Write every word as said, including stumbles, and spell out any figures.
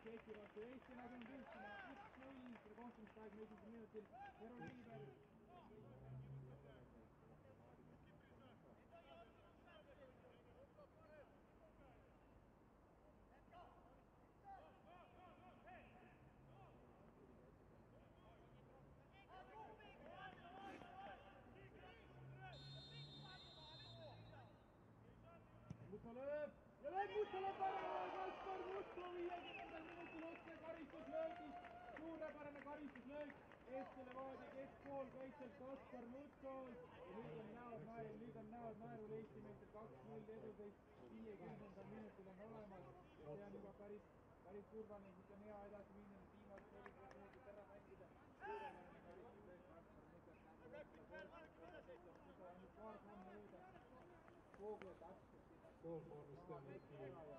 Tšehhi vastu. Eesti nad on võitma üks null selle kohtumisaegme esimesel minutil. Tero Riiberg. Mutso lööb ja lööb Mutso lööb ära, Kaspar Mutso viiekümnendal minutil otse karistuslöögist, suurepärane karistuslöök, Eesti Levadia keskpool kaitsel Kaspar Mutsol ja nüüd on näod naerul, nüüd on näod naerul Eesti meestel kaks null eduseis viiekümnendal minutil on olemas ja see on juba päris, päris turvaline, siit on hea edasi minna, viimased nelikümmend minutit ära mängida, suurepärane karistuslöök Kaspar Mutsol, ainult paar sammu jõuda. Koogla täpselt. Koolkoormust on nüüd nii